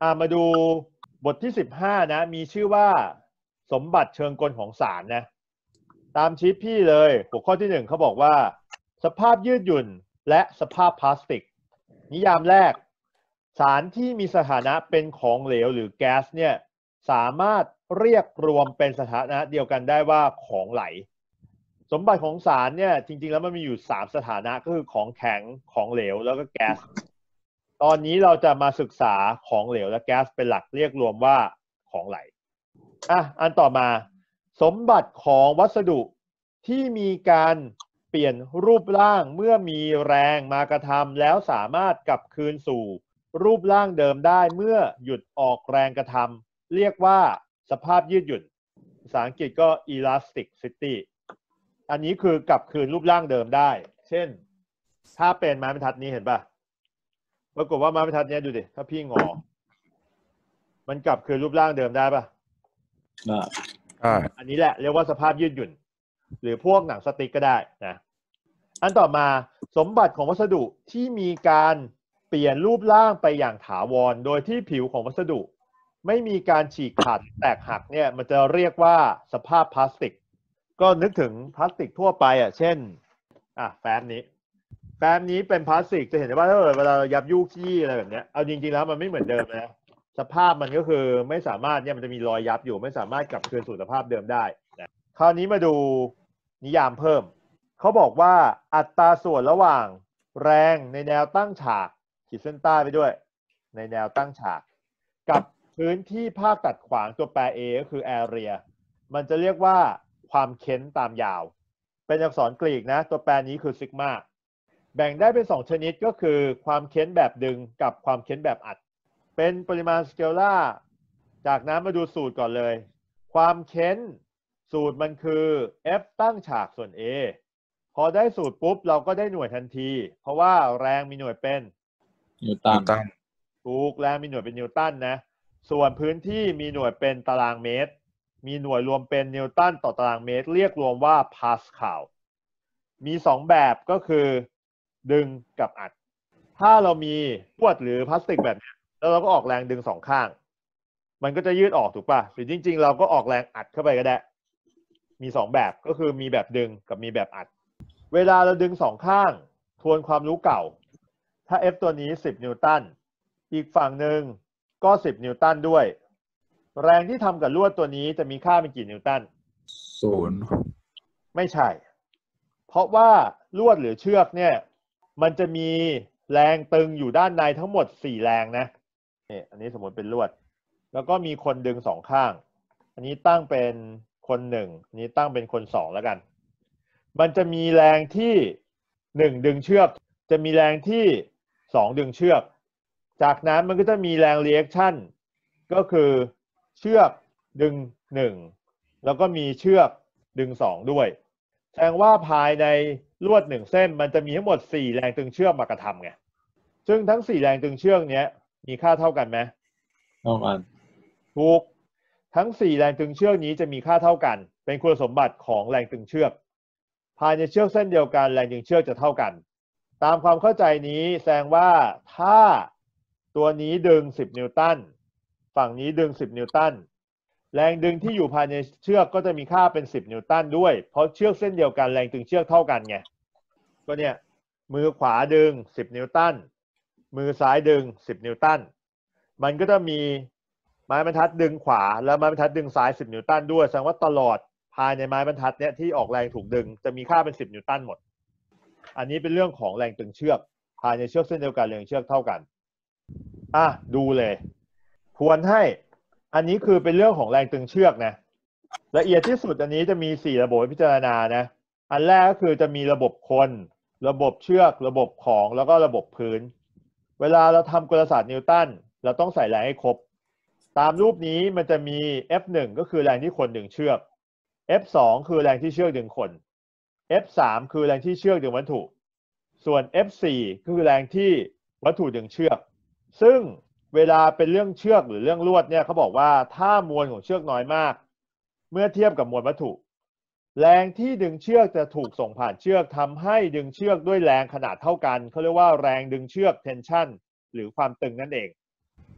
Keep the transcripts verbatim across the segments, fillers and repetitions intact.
อ่ามาดูบทที่สิบห้านะมีชื่อว่าสมบัติเชิงกลของสารนะตามชีทพี่เลยหัวข้อที่หนึ่งเขาบอกว่าสภาพยืดหยุ่นและสภาพพลาสติกนิยามแรกสารที่มีสถานะเป็นของเหลวหรือแก๊สเนี่ยสามารถเรียกรวมเป็นสถานะเดียวกันได้ว่าของไหลสมบัติของสารเนี่ยจริงๆแล้วมันมีอยู่สามสถานะก็คือของแข็งของเหลวแล้วก็แก๊สตอนนี้เราจะมาศึกษาของเหลวและแก๊สเป็นหลักเรียกรวมว่าของไหลอ่ะอันต่อมาสมบัติของวัสดุที่มีการเปลี่ยนรูปร่างเมื่อมีแรงมากระทำแล้วสามารถกลับคืนสู่รูปร่างเดิมได้เมื่อหยุดออกแรงกระทำเรียกว่าสภาพยืดหยุ่นภาษาอังกฤษก็ elasticity อันนี้คือกลับคืนรูปร่างเดิมได้เช่นถ้าเป็นไม้บรรทัดนี้เห็นป่ะปรากฏว่าไม้บรรทัดนี้ดูดิถ้าพี่งอมันกลับคืนรูปร่างเดิมได้ป่ะได้อันนี้แหละเรียกว่าสภาพยืดหยุ่นหรือพวกหนังสติ๊กก็ได้นะอันต่อมาสมบัติของวัสดุที่มีการเปลี่ยนรูปร่างไปอย่างถาวรโดยที่ผิวของวัสดุไม่มีการฉีกขาดแตกหักเนี่ยมันจะเรียกว่าสภาพพลาสติกก็นึกถึงพลาสติกทั่วไปอ่ะเช่นอ่ะแฟ้มนี้แฟ้มนี้เป็นพลาสติกจะเห็นได้ว่าถ้าเวลาเรายับยุขี้อะไรแบบนี้เอาจริงๆแล้วมันไม่เหมือนเดิมนะสภาพมันก็คือไม่สามารถเนี่ยมันจะมีรอยยับอยู่ไม่สามารถกลับคืนสู่สภาพเดิมได้นะคราวนี้มาดูนิยามเพิ่มเขาบอกว่าอัตราส่วนระหว่างแรงในแนวตั้งฉากขีดเส้นใต้ไปด้วยในแนวตั้งฉากกับพื้นที่ภาคตัดขวางตัวแปร A ก็คือ area มันจะเรียกว่าความเค้นตามยาวเป็นอักษรกรีกนะตัวแปรนี้คือซิกมาแบ่งได้เป็นสองชนิดก็คือความเค้นแบบดึงกับความเค้นแบบอัดเป็นปริมาณสเกลล่าจากนั้นมาดูสูตรก่อนเลยความเค้นสูตรมันคือ F ตั้งฉากส่วน A พอได้สูตรปุ๊บเราก็ได้หน่วยทันทีเพราะว่าแรงมีหน่วยเป็นนิวตันถูกแรงมีหน่วยเป็นนิวตันนะส่วนพื้นที่มีหน่วยเป็นตารางเมตรมีหน่วยรวมเป็นนิวตันต่อตารางเมตรเรียกรวมว่าพาสคาลมีสองแบบก็คือดึงกับอัดถ้าเรามีลวดหรือพลาสติกแบบนี้แล้วเราก็ออกแรงดึงสองข้างมันก็จะยืดออกถูกป่ะหรือจริงๆเราก็ออกแรงอัดเข้าไปก็ได้มีสองแบบก็คือมีแบบดึงกับมีแบบอัดเวลาเราดึงสองข้างทวนความรู้เก่าถ้า F ตัวนี้สิบนิวตันอีกฝั่งหนึ่งก็สิบนิวตันด้วยแรงที่ทำกับลวดตัวนี้จะมีค่าเป็นกี่นิวตันศูนย์ไม่ใช่เพราะว่าลวดหรือเชือกเนี่ยมันจะมีแรงตึงอยู่ด้านในทั้งหมดสี่แรงนะนี่อันนี้สมมติเป็นลวดแล้วก็มีคนดึงสองข้างอันนี้ตั้งเป็นคนหนึ่งอันนี้ตั้งเป็นคนสองแล้วกันมันจะมีแรงที่หนึ่งดึงเชือกจะมีแรงที่สองดึงเชือกจากนั้นมันก็จะมีแรงรีแอคชั่นก็คือเชือกดึงหนึ่งแล้วก็มีเชือกดึงสองด้วยแสดงว่าภายในลวดหนึ่งเส้นมันจะมีทั้งหมดสี่แรงตึงเชือกมากระทำไงซึ่งทั้งสี่แรงตึงเชือกเนี้ยมีค่าเท่ากันไหมเท่ากันถูกทั้งสี่แรงตึงเชือกนี้จะมีค่าเท่ากันเป็นคุณสมบัติของแรงตึงเชือกภายในเชือกเส้นเดียวกันแรงตึงเชือกจะเท่ากันตามความเข้าใจนี้แสดงว่าถ้าตัวนี้ดึงสิบนิวตันฝั่งนี้ดึงสิบนิวตันแรงดึงที่อยู่ภายในเชือกก็จะมีค่าเป็นสิบนิวตันด้วยเพราะเชือกเส้นเดียวกันแรงตึงเชือกเท่ากันไงก็เนี่ยมือขวาดึงสิบนิวตันมือซ้ายดึงสิบนิวตันมันก็จะมีไม้บรรทัดดึงขวาแล้วไม้บรรทัดดึงซ้ายสิบนิวตันด้วยแสดงว่าตลอดภายในไม้บรรทัดเนี้ยที่ออกแรงถูกดึงจะมีค่าเป็นสิบนิวตันหมดอันนี้เป็นเรื่องของแรงตึงเชือกภายในเชือกเส้นเดียวกันแรงเชือกเท่ากันอ่ะดูเลยทวนให้อันนี้คือเป็นเรื่องของแรงตึงเชือกนะละเอียดที่สุดอันนี้จะมีสี่ระบบให้พิจารณานะอันแรกก็คือจะมีระบบคนระบบเชือกระบบของแล้วก็ระบบพื้นเวลาเราทำกลศาสตร์นิวตันเราต้องใส่แรงให้ครบตามรูปนี้มันจะมี เอฟ หนึ่ง ก็คือแรงที่คนดึงเชือก เอฟ สอง คือแรงที่เชือกดึงคน เอฟ สาม คือแรงที่เชือกดึงวัตถุส่วน เอฟ สี่ คือแรงที่วัตถุดึงเชือกซึ่งเวลาเป็นเรื่องเชือกหรือเรื่องลวดเนี่ยเขาบอกว่าถ้ามวลของเชือกน้อยมากเมื่อเทียบกับมวลวัตถุแรงที่ดึงเชือกจะถูกส่งผ่านเชือกทำให้ดึงเชือกด้วยแรงขนาดเท่ากันเขาเรียกว่าแรงดึงเชือก tension หรือความตึงนั่นเอง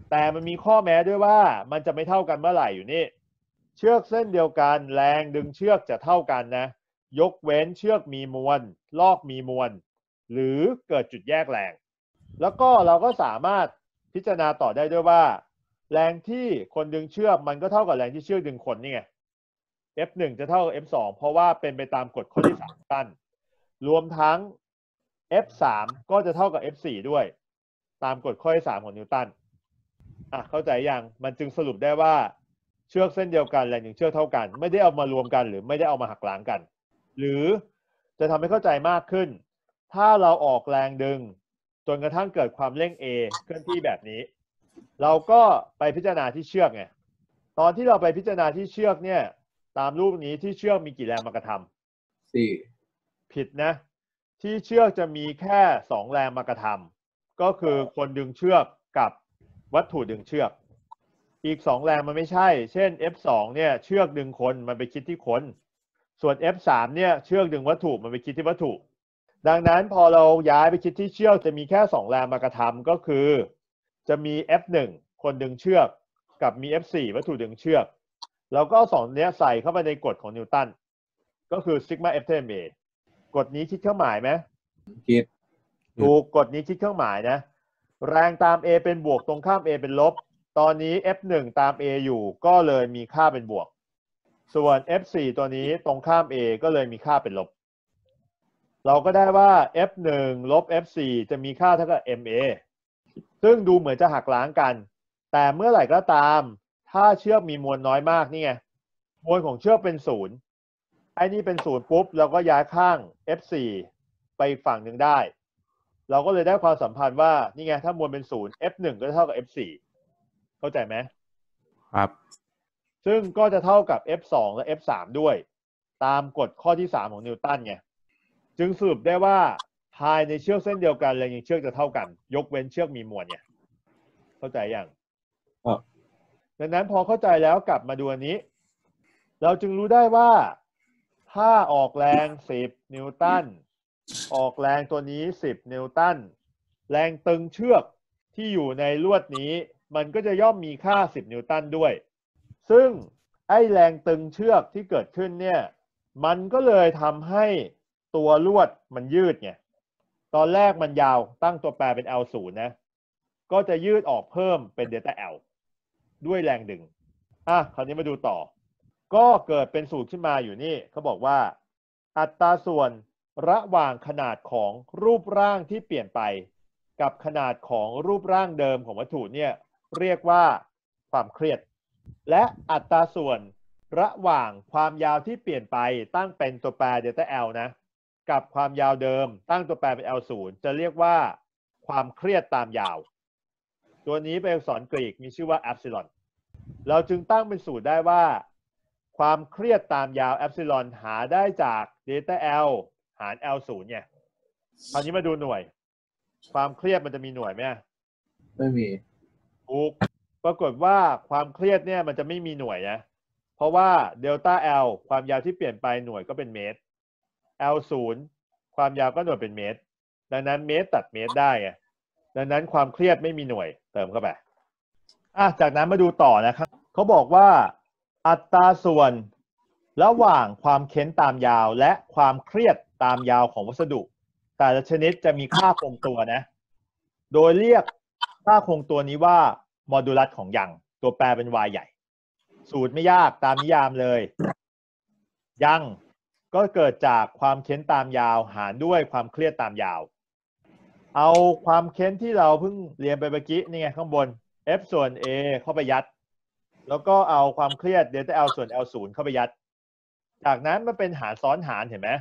แต่มันมีข้อแม้ด้วยว่ามันจะไม่เท่ากันเมื่อไหร่อยู่นี่เชือกเส้นเดียวกันแรงดึงเชือกจะเท่ากันนะยกเว้นเชือกมีมวลลอกมีมวลหรือเกิดจุดแยกแรงแล้วก็เราก็สามารถพิจารณาต่อได้ด้วยว่าแรงที่คนดึงเชือกมันก็เท่ากับแรงที่เชือกดึงคนนี่ไง เอฟ หนึ่ง จะเท่ากับ เอฟ สอง เพราะว่าเป็นไปตามกฎข้อที่สามตันรวมทั้ง เอฟ สาม ก็จะเท่ากับ เอฟ สี่ ด้วยตามกฎข้อที่สามของนิวตันอ่ะเข้าใจยังมันจึงสรุปได้ว่าเชือกเส้นเดียวกันแรงดึงเชือกเท่ากันไม่ได้เอามารวมกันหรือไม่ได้เอามาหักล้างกันหรือจะทำให้เข้าใจมากขึ้นถ้าเราออกแรงดึงจนกระทั่งเกิดความเร่ง A เคลื่อนที่แบบนี้เราก็ไปพิจารณาที่เชือกไงตอนที่เราไปพิจารณาที่เชือกเนี่ยตามรูปนี้ที่เชือกมีกี่แรงมากระทำสี่ผิดนะที่เชือกจะมีแค่สองแรงมากระทำก็คือคนดึงเชือกกับวัตถุดึงเชือกอีกสองแรงมันไม่ใช่เช่น เอฟ สอง เนี่ยเชือกดึงคนมันไปคิดที่คนส่วน เอฟ สาม เนี่ยเชือกดึงวัตถุมันไปคิดที่วัตถุดังนั้นพอเราย้ายไปคิดที่เชือกจะมีแค่สองแรงมากระทำก็คือจะมี เอฟ หนึ่ง คนดึงเชือกกับมี เอฟ สี่ วัตถุดึงเชือกเราก็เอาสองเนี้ยใส่เข้าไปในกฎของนิวตันก็คือซิกมา F เท่า เอ็ม เอ กฎนี้คิดเครื่องหมายไหมคิดถูกกฎนี้คิดเครื่องหมายนะแรงตาม A เป็นบวกตรงข้าม A เป็นลบตอนนี้ เอฟ หนึ่ง ตาม A อยู่ก็เลยมีค่าเป็นบวกส่วน เอฟ สี่ ตัวนี้ตรงข้าม A ก็เลยมีค่าเป็นลบเราก็ได้ว่า เอฟ หนึ่ง ลบ เอฟ สี่ จะมีค่าเท่ากับ เอ็ม เอ ซึ่งดูเหมือนจะหักล้างกันแต่เมื่อไหร่ก็ตามถ้าเชือกมีมวลน้อยมากนี่ไงมวลของเชือกเป็นศูนย์ไอ้นี่เป็นศูนย์ปุ๊บเราก็ย้ายข้าง เอฟ สี่ ไปอีกฝั่งหนึ่งได้เราก็เลยได้ความสัมพันธ์ว่านี่ไงถ้ามวลเป็นศูนย์ เอฟ หนึ่ง ก็จะเท่ากับ เอฟ สี่ เข้าใจไหมครับซึ่งก็จะเท่ากับ เอฟ สอง และ เอฟ สาม ด้วยตามกฎข้อที่สามของนิวตันไงจึงสรุปได้ว่าภายในเชือกเส้นเดียวกันแรงเชือกจะเท่ากันยกเว้นเชือกมีมวลไงเข้าใจยังครับดังนั้นพอเข้าใจแล้วกลับมาดูอันนี้เราจึงรู้ได้ว่าถ้าออกแรงสิบนิวตันออกแรงตัวนี้สิบนิวตันแรงตึงเชือกที่อยู่ในลวดนี้มันก็จะย่อมมีค่าสิบนิวตันด้วยซึ่งไอ้แรงตึงเชือกที่เกิดขึ้นเนี่ยมันก็เลยทำให้ตัวลวดมันยืดไงตอนแรกมันยาวตั้งตัวแปรเป็น แอล ศูนย์ นะก็จะยืดออกเพิ่มเป็นเดลต้า L ด้วยแรงดึงอ่ะคราวนี้มาดูต่อก็เกิดเป็นสูตรขึ้นมาอยู่นี่เขาบอกว่าอัตราส่วนระหว่างขนาดของรูปร่างที่เปลี่ยนไปกับขนาดของรูปร่างเดิมของวัตถุเนี่ยเรียกว่าความเครียดและอัตราส่วนระหว่างความยาวที่เปลี่ยนไปตั้งเป็นตัวแปรเดลต้า L นะกับความยาวเดิมตั้งตัวแปรเป็น แอล ศูนย์ จะเรียกว่าความเครียดตามยาวตัวนี้เป็นอักษรกรีกมีชื่อว่าแอปซิลอนเราจึงตั้งเป็นสูตรได้ว่าความเครียดตามยาวแอปซิลอนหาได้จากเดลต้า L หาร แอล ศูนย์ ไงคราวนี้มาดูหน่วยความเครียดมันจะมีหน่วยไหมไม่มีถูกปรากฏว่าความเครียดเนี่ยมันจะไม่มีหน่วยนะเพราะว่าเดลต้า L ความยาวที่เปลี่ยนไปหน่วยก็เป็นเมตร แอล ศูนย์ ความยาวก็หน่วยเป็นเมตรดังนั้นเมตรตัดเมตรได้ไงดังนั้นความเครียดไม่มีหน่วยเติมเข้าไปอ่ะจากนั้นมาดูต่อนะครับเขาบอกว่าอัตราส่วนระหว่างความเค้นตามยาวและความเครียดตามยาวของวัสดุแต่ละชนิดจะมีค่าคงตัวนะโดยเรียกค่าคงตัวนี้ว่าโมดูลัสของยังตัวแปรเป็น y ใหญ่สูตรไม่ยากตามนิยามเลยยังก็เกิดจากความเค้นตามยาวหารด้วยความเครียดตามยาวเอาความเค้นที่เราเพิ่งเรียนไปเมื่อกี้นี่ไงข้างบน F ส่วน A เข้าไปยัดแล้วก็เอาความเครียดเดลต้า L ส่วน แอล ศูนย์ เข้าไปยัดจากนั้นมันเป็นหารซ้อนหารเห็นไหม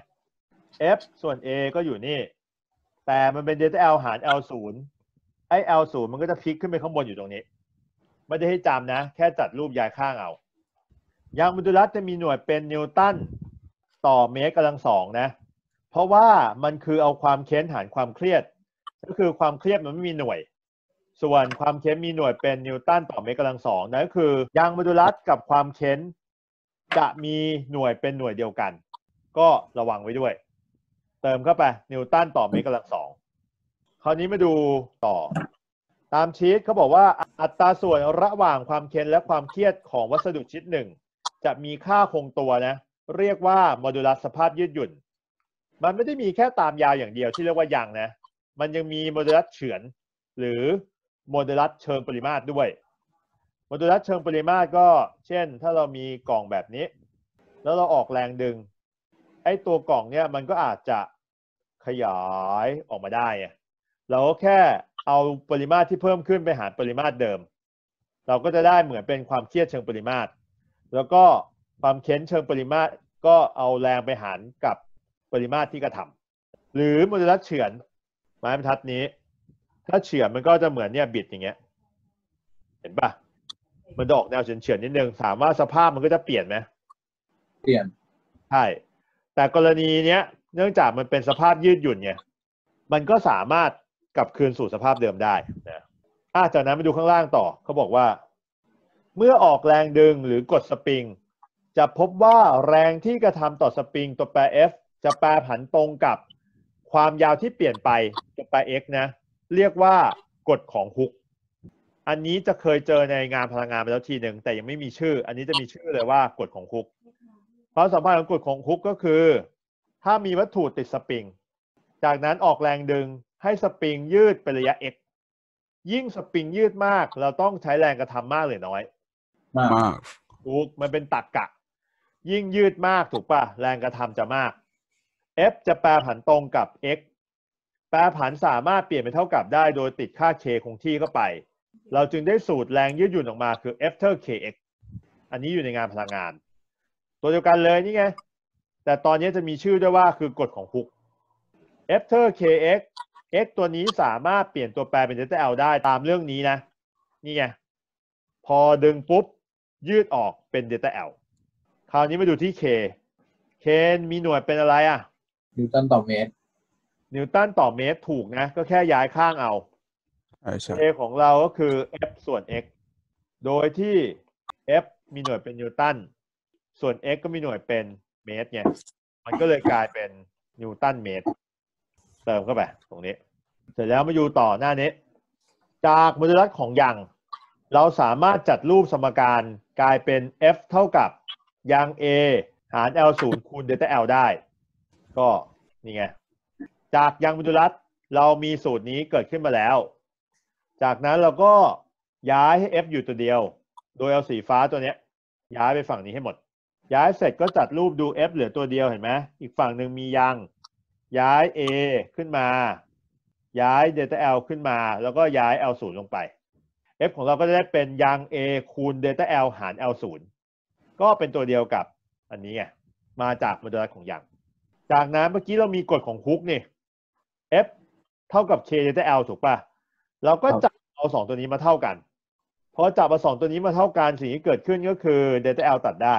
F ส่วน A ก็อยู่นี่แต่มันเป็นเดลต้า L หาร แอล ศูนย์ ไอ้ แอล ศูนย์ มันก็จะพลิกขึ้นไปข้างบนอยู่ตรงนี้ไม่ได้ให้จำนะแค่จัดรูปย้ายข้างเอายางโมดูลัสจะมีหน่วยเป็นนิวตันต่อเมตรกำลังสองนะเพราะว่ามันคือเอาความเค้นหารความเครียดก็คือความเครียดมันไม่มีหน่วยส่วนความเค้นมีหน่วยเป็นนิวตันต่อเมตรกำลังสองนั่นก็คือยางโมดูลัสกับความเค้นจะมีหน่วยเป็นหน่วยเดียวกันก็ระวังไว้ด้วยเติมเข้าไปนิวตันต่อเมตรกำลังสองคราวนี้มาดูต่อตามชีทเขาบอกว่าอัตราส่วนระหว่างความเค้นและความเครียดของวัสดุชิ้นหนึ่งจะมีค่าคงตัวนะเรียกว่าโมดูลัสสภาพยืดหยุ่นมันไม่ได้มีแค่ตามยาวอย่างเดียวที่เรียกว่ายังนะมันยังมีโมดูลัสเฉือนหรือโมดูลัสเชิงปริมาตรด้วยโมดูลัสเชิงปริมาตรก็เช่นถ้าเรามีกล่องแบบนี้แล้วเราออกแรงดึงไอ้ตัวกล่องเนี่ยมันก็อาจจะขยายออกมาได้เราก็แค่เอาปริมาตรที่เพิ่มขึ้นไปหารปริมาตรเดิมเราก็จะได้เหมือนเป็นความเครียดเชิงปริมาตรแล้วก็ความเค้นเชิงปริมาตรก็เอาแรงไปหารกับปริมาตรที่กระทำหรือโมดูลัสเฉือนไม้บรรทัดนี้ถ้าเฉือนมันก็จะเหมือนเนี่ยบิดอย่างเงี้ยเห็นปะมันออกแนวเฉือนเฉือนนิดนึงถามว่าสภาพมันก็จะเปลี่ยนไหมเปลี่ยนใช่แต่กรณีเนี้ยเนื่องจากมันเป็นสภาพยืดหยุ่นไงมันก็สามารถกลับคืนสู่สภาพเดิมได้นะอ่ะจากนั้นมาดูข้างล่างต่อเขาบอกว่าเมื่อออกแรงดึงหรือกดสปริงจะพบว่าแรงที่กระทำต่อสปริงตัวแปร F จะแปรผันตรงกับความยาวที่เปลี่ยนไปตัวแปร x นะเรียกว่ากฎของฮุกอันนี้จะเคยเจอในงานพลังงานไปแล้วทีหนึ่งแต่ยังไม่มีชื่ออันนี้จะมีชื่อเลยว่ากฎของฮุกความสัมพันธ์ของกฎของฮุกก็คือถ้ามีวัตถุติดสปริงจากนั้นออกแรงดึงให้สปริงยืดเป็นระยะ x ยิ่งสปริงยืดมากเราต้องใช้แรงกระทำมากหรือน้อยมากถูกมันเป็นตรรกะยิ่งยืดมากถูกป่ะแรงกระทำจะมาก F จะแปรผันตรงกับ x แปรผันสามารถเปลี่ยนเป็นเท่ากับได้โดยติดค่า k คงที่เข้าไปเราจึงได้สูตรแรงยืดหยุ่นออกมาคือ F เท่า kx อันนี้อยู่ในงานพลังงานตัวเดียวกันเลยนี่ไงแต่ตอนนี้จะมีชื่อด้วยว่าคือกฎของฮุก F เท่า kx x ตัวนี้สามารถเปลี่ยนตัวแปรเป็นเดลต้า L ได้ตามเรื่องนี้นะนี่ไงพอดึงปุ๊บยืดออกเป็นเดลต้า L คราวนี้มาดูที่ k k มีหน่วยเป็นอะไรอ่ะนิวตันต่อเมตรนิวตันต่อเมตรถูกนะก็แค่ย้ายข้างเอา k ของเราก็คือ F ส่วน x โดยที่ F มีหน่วยเป็นนิวตันส่วน x ก็มีหน่วยเป็นเมตรไงมันก็เลยกลายเป็นนิวตันเมตรเติมเข้าไปตรงนี้เสร็จแล้วมาดูต่อหน้านี้จากโมดูลัสของยังเราสามารถจัดรูปสมการกลายเป็น F เท่ากับยัง A หาร L ศูนย์คูณเดลต้า L ได้ก็นี่ไงจากยังโมดูลัสเรามีสูตรนี้เกิดขึ้นมาแล้วจากนั้นเราก็ย้ายให้ F อยู่ตัวเดียวโดยเอาสีฟ้าตัวนี้ย้ายไปฝั่งนี้ให้หมดย้ายเสร็จก็จัดรูปดู F เหลือตัวเดียวเห็นไหมอีกฝั่งหนึ่งมียังย้าย A ขึ้นมาย้าย Delta L ขึ้นมาแล้วก็ย้าย L ศูนย์ลงไป F ของเราก็จะได้เป็นยัง A คูณ Delta L หาร L ศูนย์ก็เป็นตัวเดียวกับอันนี้ไงมาจากโมดูลัสของยังจากนั้นเมื่อกี้เรามีกฎของฮุกนี่ F เท่ากับ K Delta L ถูกป่ะเราก็จับเอาสองตัวนี้มาเท่ากันพอจับเอาสองตัวนี้มาเท่ากันสิ่งที่เกิดขึ้นก็คือ Delta L ตัดได้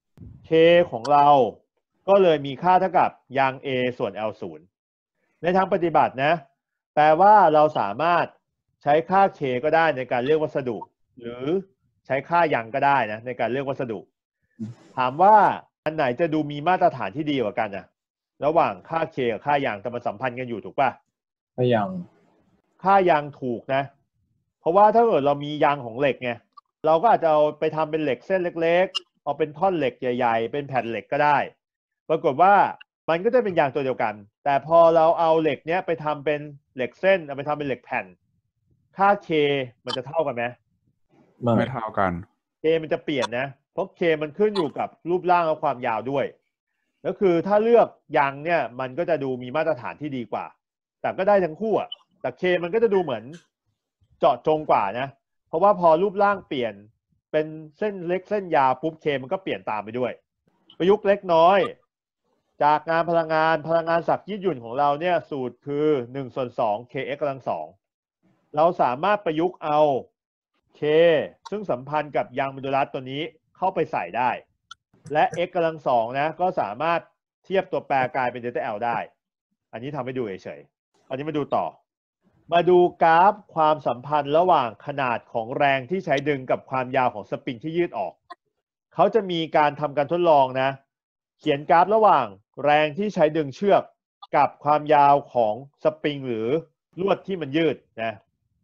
K ของเราก็เลยมีค่าเท่ากับยัง A ส่วน L ศูนย์ในทางปฏิบัตินะแปลว่าเราสามารถใช้ค่า K ก็ได้ในการเลือกวัสดุหรือใช้ค่ายังก็ได้นะในการเลือกวัสดุถามว่าอันไหนจะดูมีมาตรฐานที่ดีกว่ากันนะระหว่างค่า K กับค่ายังแต่มันสัมพันธ์กันอยู่ถูกป่ะค่ายังค่ายังถูกนะเพราะว่าถ้าเกิดเรามียังของเหล็กไงเราก็อาจจะเอาไปทำเป็นเหล็กเส้นเล็กๆเอาเป็นท่อนเหล็กใหญ่ๆเป็นแผ่นเหล็กก็ได้ปรากฏว่ามันก็จะเป็นยางตัวเดียวกันแต่พอเราเอาเหล็กเนี้ยไปทำเป็นเหล็กเส้นเอาไปทำเป็นเหล็กแผ่นค่า K มันจะเท่ากันไหมไม่เท่ากัน K มันจะเปลี่ยนนะเพราะ K มันขึ้นอยู่กับรูปร่างและความยาวด้วยก็คือถ้าเลือกยางเนี่ยมันก็จะดูมีมาตรฐานที่ดีกว่าแต่ก็ได้ทั้งคู่อ่ะแต่ K มันก็จะดูเหมือนเจาะจงกว่านะเพราะว่าพอรูปร่างเปลี่ยนเป็นเส้นเล็กเส้นยาวปุ๊บ K มันก็เปลี่ยนตามไปด้วยประยุกต์เล็กน้อยจากงานพลังงานพลังงานศักย์ยืดหยุ่นของเราเนี่ยสูตรคือหนึ่งส่วนสอง kx กำลังสองเราสามารถประยุกต์เอา k ซึ่งสัมพันธ์กับยางโมดูลัสตัวนี้เข้าไปใส่ได้และ x กำลังสองนะก็สามารถเทียบตัวแปรกลายเป็น Delta L ได้อันนี้ทำให้ดูเฉยๆอันนี้มาดูต่อมาดูกราฟความสัมพันธ์ระหว่างขนาดของแรงที่ใช้ดึงกับความยาวของสปริงที่ยืดออกเขาจะมีการทำการทดลองนะเขียนกราฟระหว่างแรงที่ใช้ดึงเชือกกับความยาวของสปริงหรือลวดที่มันยืดนะ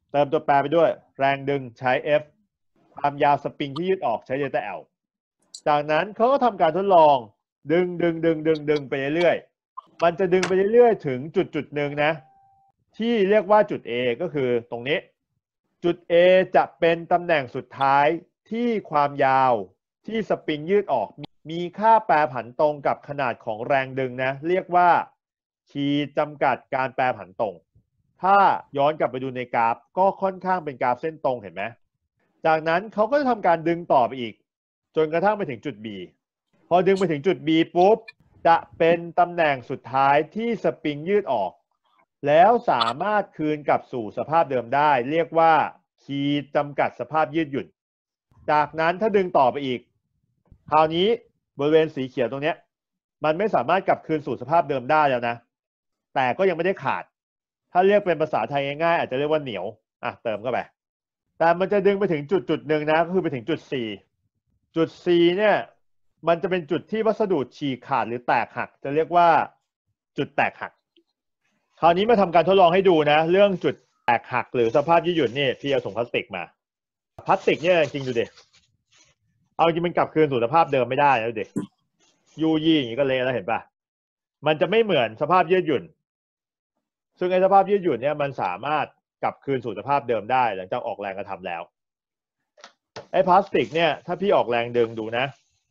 เติมตัวแปรไปด้วยแรงดึงใช้ F ความยาวสปริงที่ยืดออกใช้เดลต้า L จากนั้นเขาก็ทำการทดลองดึงดึงดึงดึงดึงไปเรื่อยๆมันจะดึงไปเรื่อยๆถึงจุดจุดหนึ่งนะที่เรียกว่าจุด A ก็คือตรงนี้จุด A จะเป็นตำแหน่งสุดท้ายที่ความยาวที่สปริงยืดออกมีค่าแปรผันตรงกับขนาดของแรงดึงนะเรียกว่าขีดจำกัดการแปรผันตรงถ้าย้อนกลับไปดูในกราฟก็ค่อนข้างเป็นกราฟเส้นตรงเห็นไหมจากนั้นเขาก็จะทำการดึงต่อไปอีกจนกระทั่งไปถึงจุด B พอดึงไปถึงจุด B ปุ๊บจะเป็นตำแหน่งสุดท้ายที่สปริงยืดออกแล้วสามารถคืนกลับสู่สภาพเดิมได้เรียกว่าขีดจำกัดสภาพยืดหยุ่นจากนั้นถ้าดึงต่อไปอีกคราวนี้บริเวณสีเขียวตรงนี้มันไม่สามารถกลับคืนสู่สภาพเดิมได้แล้วนะแต่ก็ยังไม่ได้ขาดถ้าเรียกเป็นภาษาไทยง่ายๆอาจจะเรียกว่าเหนียวอ่ะเติมเข้าไปแต่มันจะดึงไปถึงจุดจุดหนึ่งนะก็คือไปถึงจุด C จุด C เนี่ยมันจะเป็นจุดที่วัสดุฉีกขาดหรือแตกหักจะเรียกว่าจุดแตกหักคราวนี้มาทำการทดลองให้ดูนะเรื่องจุดแตกหักหรือสภาพยืดหยุ่นนี่พี่เอาถุงพลาสติกมาพลาสติกเนี่ยจริงดูดิเอาจริงมันกลับคืนสู่สภาพเดิมไม่ได้นะดูดิยูยี่อย่างนี้ก็เละแล้วเห็นป่ะมันจะไม่เหมือนสภาพยืดหยุ่นซึ่งไอ้สภาพยืดหยุ่นเนี่ยมันสามารถกลับคืนสู่สภาพเดิมได้หลังจากออกแรงกระทำแล้วไอ้พลาสติกเนี่ยถ้าพี่ออกแรงดึงดูนะ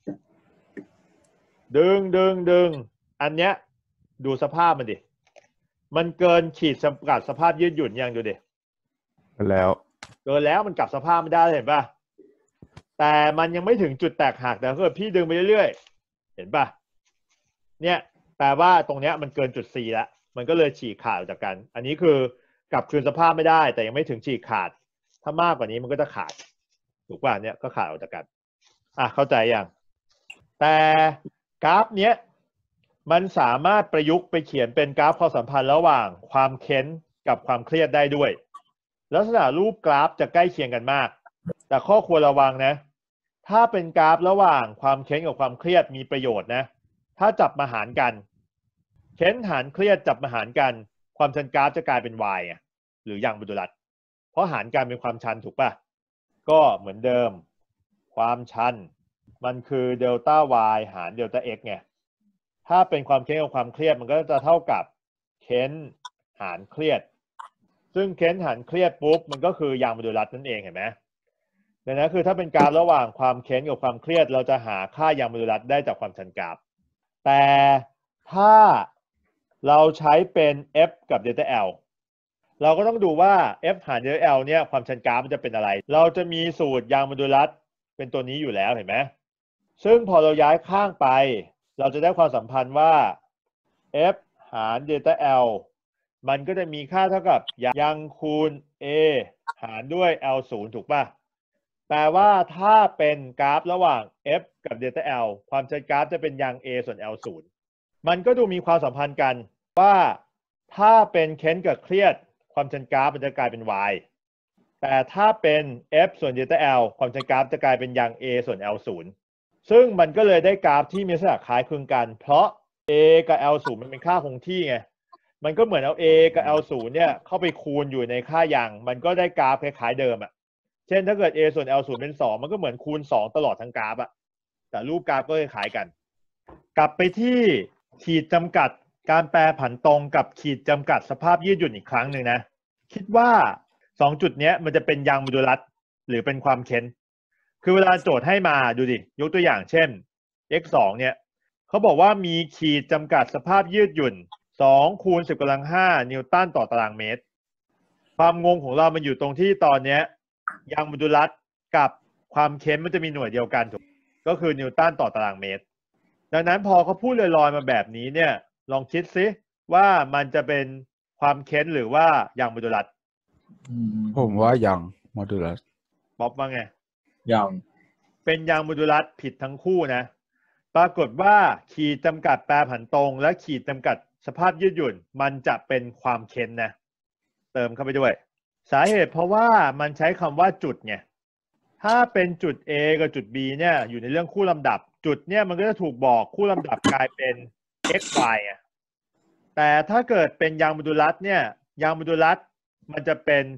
ดึงดึงดึงอันเนี้ยดูสภาพมันดิมันเกินขีดจำกัดสภาพยืดหยุ่นยังดูดิแล้วเกินแล้วมันกลับสภาพไม่ได้เห็นป่ะแต่มันยังไม่ถึงจุดแตกหักแต่ถ้าเกิดพี่ดึงไปเรื่อยๆเห็นป่ะเนี่ยแปลว่าตรงเนี้ยมันเกินจุด C แล้วมันก็เลยฉีกขาดออกจากกันอันนี้คือกลับคืนสภาพไม่ได้แต่ยังไม่ถึงฉีกขาดถ้ามากกว่านี้มันก็จะขาดถูกป่ะเนี่ยก็ขาดออกจากกันอ่ะเข้าใจยังแต่กราฟเนี้ยมันสามารถประยุกต์ไปเขียนเป็นกราฟความสัมพันธ์ระหว่างความเค้นกับความเครียดได้ด้วยลักษณะรูปกราฟจะใกล้เคียงกันมากแต่ข้อควรระวังนะถ้าเป็นกราฟระหว่างความเค้นกับความเครียดมีประโยชน์นะถ้าจับมาหารกันเค้นหารเครียดจับมาหารกันความชันกราฟจะกลายเป็น y อ่ะหรือยางบรรทัดเพราะหารกันเป็นความชันถูกป่ะก็เหมือนเดิมความชันมันคือเดลต้า y หารเดลต้า x ไงถ้าเป็นความเค้นกับความเครียดมันก็จะเท่ากับเค้นหารเครียดซึ่งเค้นหารเครียดปุ๊บมันก็คือยางบรรทัดนั่นเองเห็นไหมดังนั้นคือถ้าเป็นกราฟระหว่างความเค้นกับความเครียดเราจะหาค่ายางบรรทัดได้จากความชันกราฟแต่ถ้าเราใช้เป็น F กับ เดลต้า L เราก็ต้องดูว่า F หาร เดลต้า L เนี่ยความชันกราฟมันจะเป็นอะไรเราจะมีสูตรยางบรรทัดเป็นตัวนี้อยู่แล้วเห็นไหมซึ่งพอเราย้ายข้างไปเราจะได้ความสัมพันธ์ว่า F หาร เดลต้า L มันก็จะมีค่าเท่ากับยังคูณ A หารด้วย แอล ศูนย์ ถูกป่ะแปลว่าถ้าเป็นกราฟระหว่าง F กับ เดลต้า L ความชันกราฟจะเป็นยัง A ส่วน แอล ศูนย์ มันก็ดูมีความสัมพันธ์กันว่าถ้าเป็นเค้นกับเครียดความชันกราฟมันจะกลายเป็น y แต่ถ้าเป็น F ส่วน เดลต้า L ความชันกราฟจะกลายเป็นยัง A ส่วน แอล ศูนย์ ซึ่งมันก็เลยได้กราฟที่มีลักษณะคล้ายคลึงกันเพราะ A กับ แอล ศูนย์ มันเป็นค่าคงที่ไงมันก็เหมือนเอา A กับ แอล ศูนย์ เนี่ยเข้าไปคูณอยู่ในค่ายังมันก็ได้กราฟคล้ายๆเดิมอ่ะเช่นถ้าเกิด A ส่วน แอล ศูนย์ เป็นสองมันก็เหมือนคูณสองตลอดทั้งกราฟอ่ะแต่รูปกราฟก็คล้ายๆกันกลับไปที่ขีดจำกัดการแปรผันตรงกับขีดจำกัดสภาพยืดหยุ่นอีกครั้งหนึ่งนะคิดว่าสองจุดนี้มันจะเป็นยางบรรทัดหรือเป็นความเค้นคือเวลาโจทย์ให้มาดูดิยกตัวอย่างเช่น x สองเนี่ยเขาบอกว่ามีขีดจำกัดสภาพยืดหยุ่นสองคูณสิบกำลังห้านิวตันต่อตารางเมตรความงงของเรามันอยู่ตรงที่ตอนนี้ยางบรรทัดกับความเค้นมันจะมีหน่วยเดียวกันถูกก็คือนิวตันต่อตารางเมตรดังนั้นพอเขาพูดลอยๆมาแบบนี้เนี่ยลองคิดซิว่ามันจะเป็นความเค้นหรือว่ายางบรรทัดผมว่ายังบรรทัดป๊อปว่าไงยังเป็นยางบรรทัดผิดทั้งคู่นะปรากฏว่าขีดจำกัดแปรผันตรงและขีดจำกัดสภาพยืดหยุ่นมันจะเป็นความเค้นนะเติมเข้าไปด้วยสาเหตุเพราะว่ามันใช้คำว่าจุดไงถ้าเป็นจุด A กับจุด B เนี่ยอยู่ในเรื่องคู่ลำดับจุดเนี่ยมันก็จะถูกบอกคู่ลำดับกลายเป็น x y อ่ะแต่ถ้าเกิดเป็นยางบรรทัดเนี่ยยางบรรทัดมันจะเป็น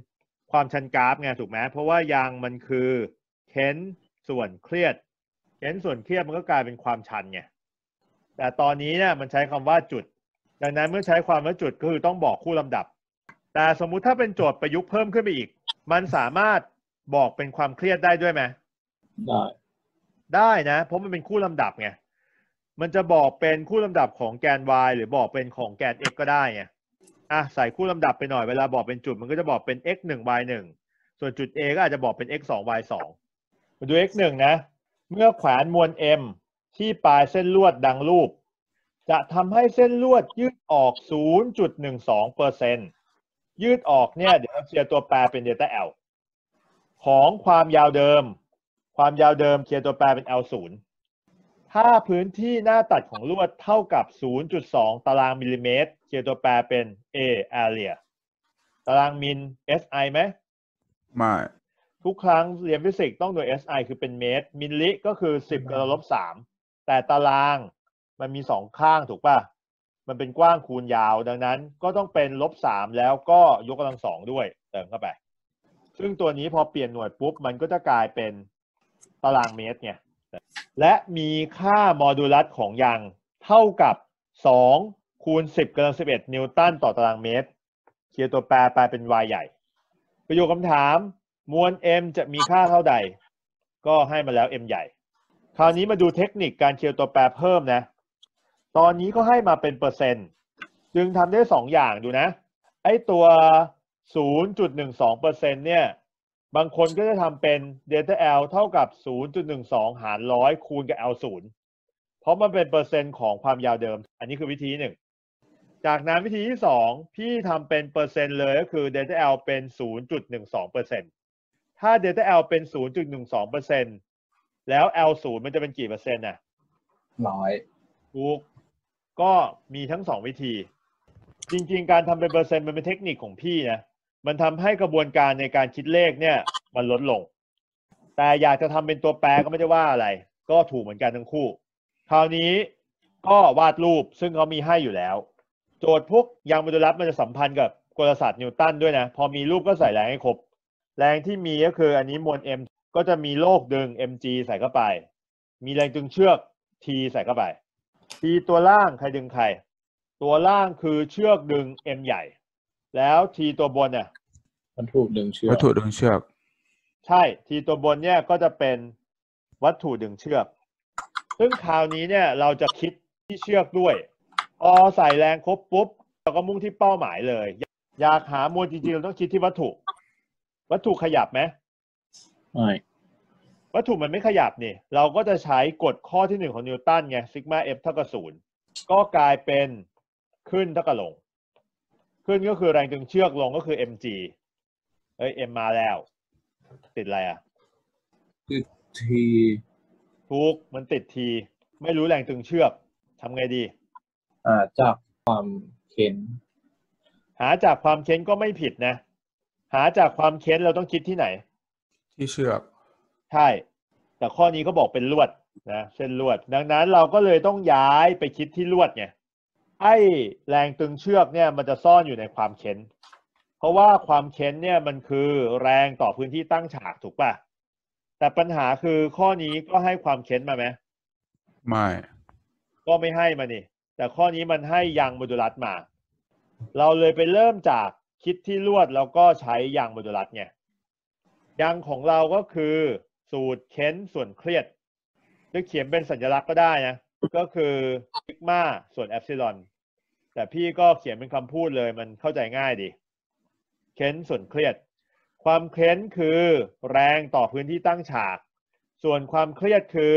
ความชันกราฟไงถูกไหมเพราะว่ายังมันคือเค้นส่วนเครียดเค้นส่วนเครียดมันก็กลายเป็นความชันไงแต่ตอนนี้เนี่ยมันใช้คำว่าจุดดังนั้นเมื่อใช้ความว่าจุดก็คือต้องบอกคู่ลำดับแต่สมมุติถ้าเป็นโจทย์ประยุกต์เพิ่มขึ้นไปอีกมันสามารถบอกเป็นความเครียดได้ด้วยไหมได้ได้นะเพราะมันเป็นคู่ลำดับไงมันจะบอกเป็นคู่ลำดับของแกน y หรือบอกเป็นของแกน x ก็ได้ไงอ่ะใส่คู่ลำดับไปหน่อยเวลาบอกเป็นจุดมันก็จะบอกเป็น x หนึ่ง y หนึ่งส่วนจุด a ก็อาจจะบอกเป็น x สอง y สองมาดู x หนึ่งนะเมื่อแขวนมวล m ที่ปลายเส้นลวดดังรูปจะทำให้เส้นลวดยืดออก ศูนย์จุดหนึ่งสองเปอร์เซ็นต์ ยืดออกเนี่ยเดี๋ยวเราเคลียร์ตัวแปรเป็น delta L ของความยาวเดิมความยาวเดิมเคลียร์ตัวแปรเป็น L ศูนย์ถ้าพื้นที่หน้าตัดของลวดเท่ากับ ศูนย์จุดสอง ตารางมิลลิเมตรเคลียร์ตัวแปรเป็น A area ตารางมิล เอส ไอ ไหมไม่ทุกครั้งเรียนฟิสิกส์ต้องโดย เอส ไอ คือเป็นเมตรมิลลิก็คือสิบกำลังลบสามแต่ตารางมันมีสองข้างถูกป่ะมันเป็นกว้างคูณยาวดังนั้นก็ต้องเป็นลบสามแล้วก็ยกกำลังสองด้วยเติมเข้าไปซึ่งตัวนี้พอเปลี่ยนหน่วยปุ๊บมันก็จะกลายเป็นตารางเมตรไงและมีค่าโมดูลัสของยางเท่ากับสองคูณสิบกำลังสิบเอ็ดนิวตันต่อตารางเมตรเคลียร์ตัวแปรแปลเป็น y ใหญ่ประโยคคำถามมวล m จะมีค่าเท่าใดก็ให้มาแล้ว m ใหญ่คราวนี้มาดูเทคนิคการเคลียร์ตัวแปรเพิ่มนะตอนนี้ก็ให้มาเป็นเปอร์เซ็นต์จึงทำได้สองอย่างดูนะไอ้ตัว ศูนย์จุดหนึ่งสองเปอร์เซ็นต์ เนี่ยบางคนก็จะทำเป็น delta L เท่ากับ ศูนย์จุดหนึ่งสอง หารร้อยคูณกับ L ศูนย์เพราะมันเป็นเปอร์เซ็นต์ของความยาวเดิมอันนี้คือวิธีหนึ่งจากนั้นวิธีที่สองพี่ทำเป็นเปอร์เซ็นต์เลยก็คือ delta L เป็น ศูนย์จุดหนึ่งสองเปอร์เซ็นต์ ถ้า delta L เป็น ศูนย์จุดหนึ่งสองเปอร์เซ็นต์ แล้ว L ศูนย์มันจะเป็นกี่เปอร์เซ็นต์น่ะร้อยถูกก็มีทั้งสองวิธีจริงๆการทำเป็นเปอร์เซ็นต์มันเป็นเทคนิคของพี่นะมันทำให้กระบวนการในการคิดเลขเนี่ยมันลดลงแต่อยากจะทำเป็นตัวแปรก็ไม่ได้ว่าอะไรก็ถูกเหมือนกันทั้งคู่คราวนี้ก็วาดรูปซึ่งเขามีให้อยู่แล้วโจทย์พวกยางโมดูลัสมันจะสัมพันธ์กับกลศาสตร์นิวตันด้วยนะพอมีรูปก็ใส่แรงให้ครบแรงที่มีก็คืออันนี้มวล m ก็จะมีโลกดึง mg ใส่เข้าไปมีแรงดึงเชือก t ใส่เข้าไป t ตัวล่างใครดึงใครตัวล่างคือเชือกดึง m ใหญ่แล้ว t ตัวบนเนี่ยวัตถุดึงเชือกวัตถุดึงเชือกใช่ t ตัวบนเนี่ยก็จะเป็นวัตถุดึงเชือกซึ่งคราวนี้เนี่ยเราจะคิดที่เชือกด้วยพอใส่แรงครบปุ๊บเราก็มุ่งที่เป้าหมายเลยอยากหามวลจริงๆเราต้องคิดที่วัตถุวัตถุขยับไหมไม่วัตถุมันไม่ขยับนี่เราก็จะใช้กฎข้อที่หนึ่งของนิวตันไงซิกมา F เท่ากับศูนย์ก็กลายเป็นขึ้นเท่ากับลงขึ้นก็คือแรงดึงเชือกลงก็คือ mg เอ้ย m มาแล้วติดอะไรอ่ะติด t ถูกมันติด t ไม่รู้แรงดึงเชือกทำไงดีอ่าจากความเค้นหาจากความเค้นก็ไม่ผิดนะหาจากความเค้นเราต้องคิดที่ไหนที่เชือกใช่แต่ข้อนี้ก็บอกเป็นลวดนะเส้นลวดดังนั้นเราก็เลยต้องย้ายไปคิดที่ลวดไงไอ้แรงตึงเชือกเนี่ยมันจะซ่อนอยู่ในความเค้นเพราะว่าความเค้นเนี่ยมันคือแรงต่อพื้นที่ตั้งฉากถูกป่ะแต่ปัญหาคือข้อนี้ก็ให้ความเค้นมาไหมไม่ก็ไม่ให้มานี่แต่ข้อนี้มันให้ยางโมดูลัสมาเราเลยไปเริ่มจากคิดที่ลวดแล้วก็ใช้ยางโมดูลัสไงยางของเราก็คือสูตรเค้นส่วนเครียดจะเขียนเป็นสัญลักษณ์ก็ได้นะก็คือซิกมาส่วนเอปซิลอนแต่พี่ก็เขียนเป็นคำพูดเลยมันเข้าใจง่ายดีเค้นส่วนเครียดความเค้นคือแรงต่อพื้นที่ตั้งฉากส่วนความเครียดคือ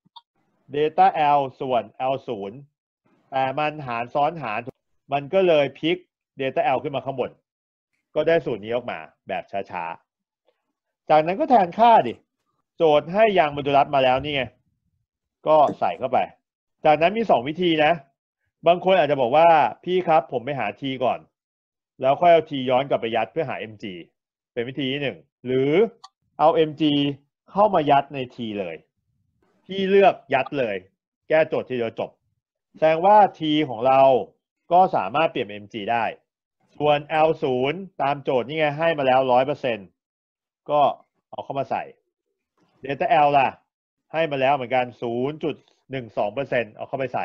delta L ส่วน L ศูนย์แต่มันหารซ้อนหารมันก็เลยพลิก delta L ขึ้นมาข้างบนก็ได้สูตรนี้ออกมาแบบช้าๆจากนั้นก็แทนค่าดิโจทย์ให้ยางโมดูลัสมาแล้วนี่ไงก็ใส่เข้าไปจากนั้นมีสองวิธีนะบางคนอาจจะบอกว่าพี่ครับผมไปหา t ก่อนแล้วค่อยเอา t ย้อนกลับไปยัดเพื่อหา mg เป็นวิธีที่หนึ่งหรือเอา mg เข้ามายัดใน t เลยพี่เลือกยัดเลยแก้โจทย์ทีเดียวจบแสดงว่า t ของเราก็สามารถเปลี่ยนเป็น mg ได้ส่วน L ศูนย์ตามโจทย์นี่ไงให้มาแล้ว ร้อยเปอร์เซ็นต์ ก็เอาเข้ามาใส่ Delta L ล่ะให้มาแล้วเหมือนกัน ศูนย์จุดหนึ่งสองเปอร์เซ็นต์ เอาเข้าไปใส่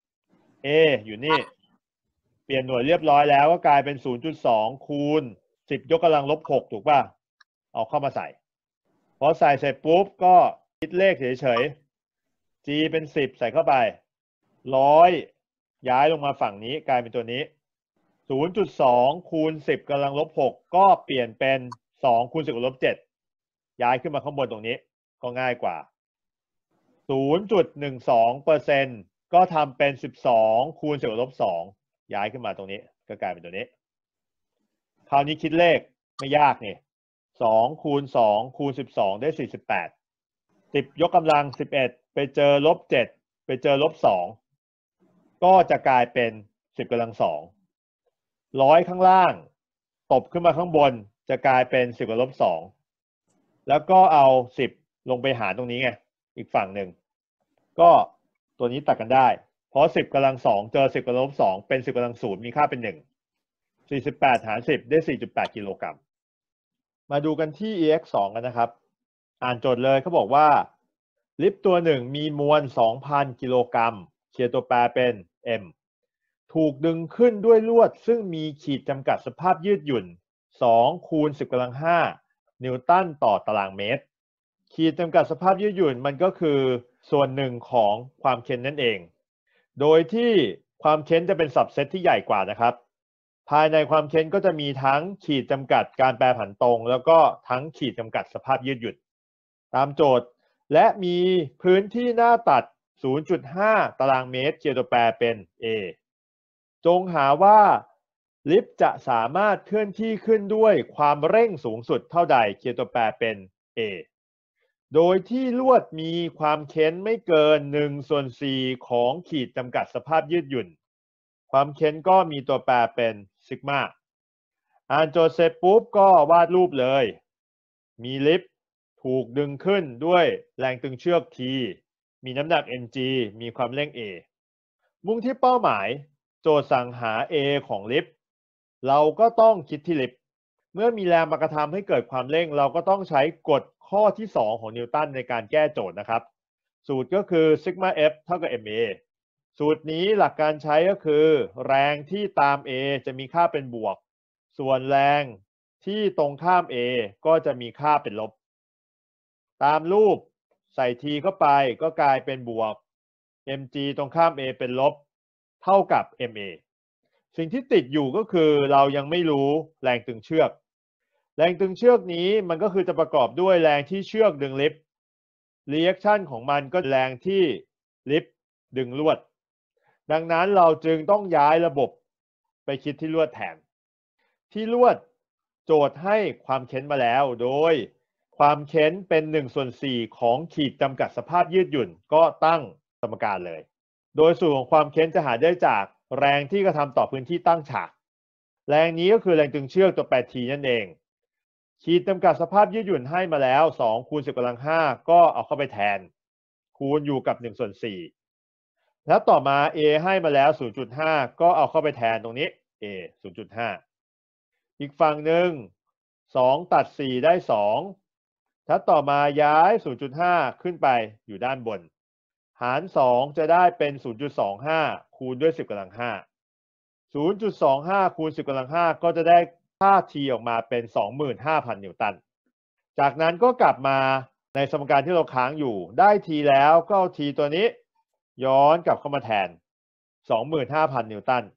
A อยู่นี่เปลี่ยนหน่วยเรียบร้อยแล้วก็กลายเป็น ศูนย์จุดสอง คูณ สิบ ยกกำลังลบหกถูกป่ะเอาเข้ามาใส่พอใส่เสร็จปุ๊บก็คิดเลขเฉยๆ G เป็นสิบใส่เข้าไปหนึ่งร้อยย้ายลงมาฝั่งนี้กลายเป็นตัวนี้ ศูนย์จุดสอง คูณ สิบ กำลังลบหกก็เปลี่ยนเป็นสองคูณสิบกำลังลบเจ็ดย้ายขึ้นมาข้างบนตรงนี้ก็ง่ายกว่า ศูนย์จุดหนึ่งสองเปอร์เซ็นต์ ก็ทำเป็นสิบสองคูณสิบกำลังลบสองย้ายขึ้นมาตรงนี้ก็กลายเป็นตัวนี้คราวนี้คิดเลขไม่ยากนี่สองคูณสองคูณสิบสองได้สี่สิบแปด สิบยกกำลังสิบเอ็ดไปเจอลบเจ็ดไปเจอลบสองก็จะกลายเป็นสิบกำลังสองร้อยข้างล่างตบขึ้นมาข้างบนจะกลายเป็นสิบกำลังลบสองแล้วก็เอาสิบลงไปหารตรงนี้ไงอีกฝั่งหนึ่งก็ตัวนี้ตัดกันได้เพราะสิบกำลังสองเจอสิบกำลังลบสองเป็นสิบกำลังศูนย์มีค่าเป็นหนึ่ง สี่สิบแปดหารสิบได้ สี่จุดแปด กิโลกรัมมาดูกันที่ อี เอ็กซ์ สอง กันนะครับอ่านโจทย์เลยเขาบอกว่าลิปตัวหนึ่งมีมวล สองพัน กิโลกรัมเชียร์ตัวแปรเป็น M ถูกดึงขึ้นด้วยลวดซึ่งมีขีดจำกัดสภาพยืดหยุ่นสองคูณสิบกำลังห้านิวตันต่อตารางเมตรขีดจำกัดสภาพยืดหยุ่นมันก็คือส่วนหนึ่งของความเค้นนั่นเองโดยที่ความเค้นจะเป็นสับเซตที่ใหญ่กว่านะครับภายในความเค้นก็จะมีทั้งขีดจำกัดการแปรผันตรงแล้วก็ทั้งขีดจำกัดสภาพยืดหยุ่นตามโจทย์และมีพื้นที่หน้าตัด ศูนย์จุดห้า ตารางเมตรเคียร์ตัวแปรเป็น A จงหาว่าลิฟต์จะสามารถเคลื่อนที่ขึ้นด้วยความเร่งสูงสุดเท่าใดเคียร์ตัวแปรเป็น A โดยที่ลวดมีความเค้นไม่เกินหนึ่งส่วนสี่ของขีดจำกัดสภาพยืดหยุ่นความเค้นก็มีตัวแปรเป็นซิกมาอ่านโจทย์เสร็จปุ๊บก็วาดรูปเลยมีลิฟต์ถูกดึงขึ้นด้วยแรงตึงเชือก T มีน้ำหนัก mg มีความเร่ง A มุ่งที่เป้าหมายโจทย์สั่งหา A ของลิฟต์เราก็ต้องคิดที่ลิฟต์เมื่อมีแรงมากระทำให้เกิดความเร่งเราก็ต้องใช้กฎข้อที่สองของนิวตันในการแก้โจทย์นะครับสูตรก็คือซิกมา F เท่ากับ ma สูตรนี้หลักการใช้ก็คือแรงที่ตาม A จะมีค่าเป็นบวกส่วนแรงที่ตรงข้าม A ก็จะมีค่าเป็นลบตามรูปใส่ T เข้าไปก็กลายเป็นบวก mg ตรงข้าม A เป็นลบเท่ากับ ma สิ่งที่ติดอยู่ก็คือเรายังไม่รู้แรงตึงเชือกแรงตึงเชือกนี้มันก็คือจะประกอบด้วยแรงที่เชือกดึงลิฟต์รีแอคชั่นของมันก็แรงที่ลิฟต์ดึงลวดดังนั้นเราจึงต้องย้ายระบบไปคิดที่ลวดแทนที่ลวดโจทย์ให้ความเค้นมาแล้วโดยความเค้นเป็นหนึ่งส่วนสี่ของขีดจำกัดสภาพยืดหยุ่นก็ตั้งสมการเลยโดยสูตรของความเค้นจะหาได้จากแรงที่กระทำต่อพื้นที่ตั้งฉากแรงนี้ก็คือแรงตึงเชือกตัวแปร T นั่นเองขีดจำกัดสภาพยืดหยุ่นให้มาแล้วสองคูณสิบกำลังห้าก็เอาเข้าไปแทนคูณอยู่กับหนึ่งส่วนสี่แล้วต่อมา A ให้มาแล้ว ศูนย์จุดห้า ก็เอาเข้าไปแทนตรงนี้ A ศูนย์จุดห้า อีกฝั่งหนึ่งสองตัดสี่ได้สองถ้าต่อมาย้าย ศูนย์จุดห้า ขึ้นไปอยู่ด้านบนหารสองจะได้เป็น ศูนย์จุดสองห้า คูณด้วยสิบกำลังห้า ศูนย์จุดสองห้า คูณสิบกำลังห้าก็จะได้ค่า T ออกมาเป็น สองหมื่นห้าพัน นิวตันจากนั้นก็กลับมาในสมการที่เราค้างอยู่ได้ T แล้วก็เอา T ตัวนี้ย้อนกลับเข้ามาแทน สองหมื่นห้าพัน นิวตัน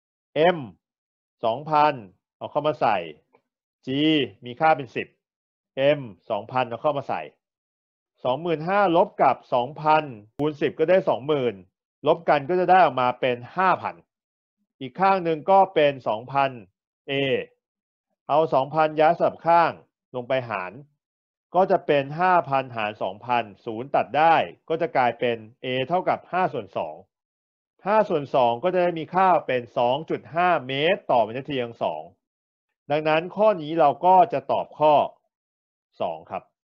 M สองพัน เอาเข้ามาใส่ G มีค่าเป็นสิบ M สองพัน เอาเข้ามาใส่ สองหมื่นห้าพัน ลบกับ สองพัน คูณสิบก็ได้ สองหมื่น ลบกันก็จะได้ออกมาเป็น ห้าพัน อีกข้างหนึ่งก็เป็น สองพัน A เอา สองพัน ย้ายสลับข้างลงไปหารก็จะเป็น ห้าพัน หาร สองพัน ศูนย์ตัดได้ก็จะกลายเป็น A เท่ากับ ห้าส่วนสอง ห้าส่วนสองก็จะได้มีค่าเป็น สองจุดห้า เมตรต่อวินาทีทางสองดังนั้นข้อนี้เราก็จะตอบข้อสองครับ